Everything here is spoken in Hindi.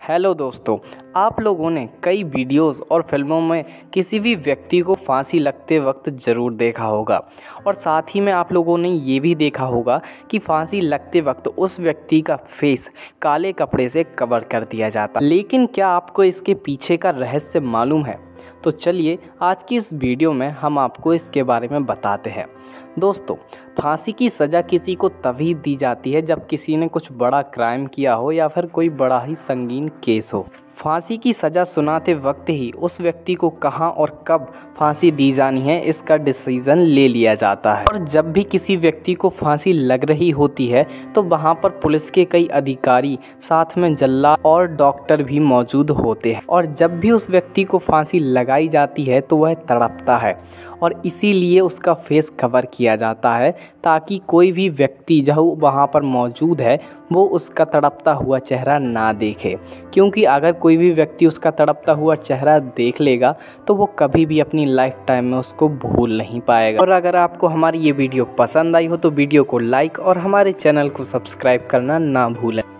हेलो दोस्तों, आप लोगों ने कई वीडियोस और फिल्मों में किसी भी व्यक्ति को फांसी लगते वक्त ज़रूर देखा होगा और साथ ही में आप लोगों ने ये भी देखा होगा कि फांसी लगते वक्त उस व्यक्ति का फेस काले कपड़े से कवर कर दिया जाता। लेकिन क्या आपको इसके पीछे का रहस्य मालूम है? तो चलिए आज की इस वीडियो में हम आपको इसके बारे में बताते हैं। दोस्तों, फांसी की सज़ा किसी को तभी दी जाती है जब किसी ने कुछ बड़ा क्राइम किया हो या फिर कोई बड़ा ही संगीन केस हो। फांसी की सज़ा सुनाते वक्त ही उस व्यक्ति को कहाँ और कब फांसी दी जानी है इसका डिसीज़न ले लिया जाता है। और जब भी किसी व्यक्ति को फांसी लग रही होती है तो वहाँ पर पुलिस के कई अधिकारी, साथ में जल्लाद और डॉक्टर भी मौजूद होते हैं। और जब भी उस व्यक्ति को फांसी लगाई जाती है तो वह तड़पता है और इसीलिए उसका फेस कवर किया जाता है ताकि कोई भी व्यक्ति जो वहाँ पर मौजूद है वो उसका तड़पता हुआ चेहरा ना देखे, क्योंकि अगर कोई भी व्यक्ति उसका तड़पता हुआ चेहरा देख लेगा तो वो कभी भी अपनी लाइफ टाइम में उसको भूल नहीं पाएगा। और अगर आपको हमारी ये वीडियो पसंद आई हो तो वीडियो को लाइक और हमारे चैनल को सब्सक्राइब करना ना भूलें।